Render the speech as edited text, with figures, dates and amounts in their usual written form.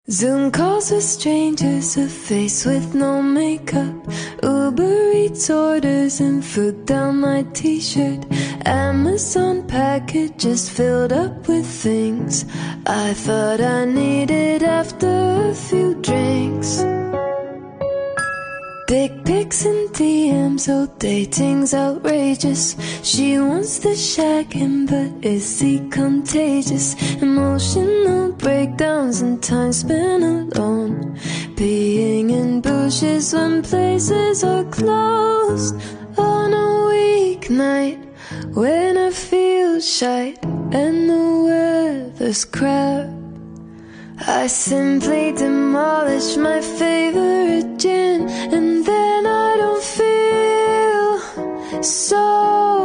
Zoom calls with strangers, a face with no makeup, Uber Eats orders and food down my t-shirt, Amazon packages filled up with things I thought I needed after a few drinks. Dick pics and DMs, oh dating's outrageous. She wants to shag him, but is he contagious? Emotional breakdowns and time spent alone, peeing in bushes when places are closed. On a weeknight when I feel shite and the weather's crap, I simply demolish my favorite gin, and then I don't feel so